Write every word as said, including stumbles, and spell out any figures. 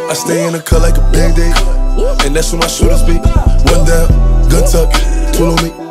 I stay in the cut like a band-aid, and that's where my shooters be. One down, gun tuck, tool on me.